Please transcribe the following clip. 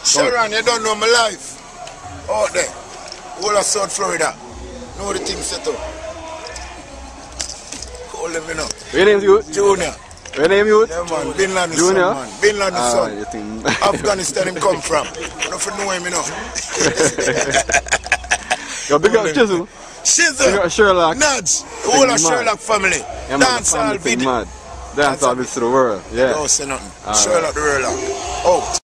Sharon, you don't know my life. Out there. All of South Florida. Know the thing set up. Call them, you know. Your name's you? Junior. Your name you? Yeah, man. Bin Laden's Junior? son, man. Bin Laden's son. You think... Afghanistan him come from. I don't know him, you know. Yo, big up Shizzle. Shizzle. Big up Sherlock. Nudge. The whole of Sherlock family. Yeah, Dance all video. Dance all bits to the world. Yeah. Don't say nothing. Sherlock the world. Oh.